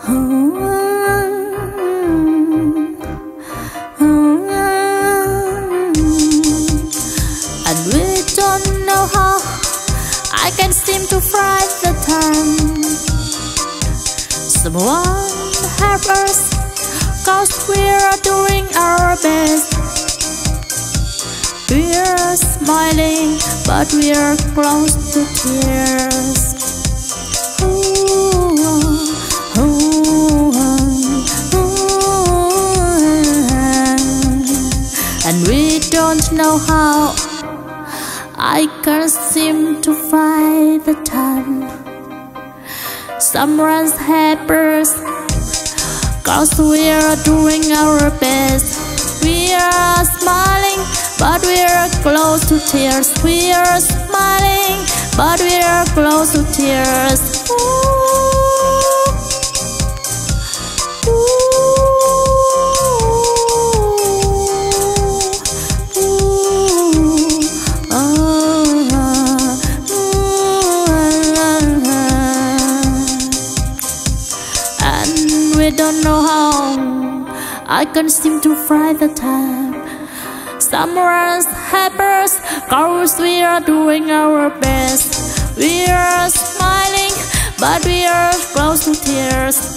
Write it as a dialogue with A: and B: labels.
A: And we don't know how I can seem to find the time. Someone help us, 'cause we're doing our best. We're smiling, but we're close to tears. And we don't know how I can't seem to find the time. Someone's helpers, 'cause we're doing our best. We are smiling, but we're close to tears. We are smiling, but we're close to tears. We don't know how I can't seem to find the time. Someone's helpers, 'cause we are doing our best. We are smiling, but we are close to tears.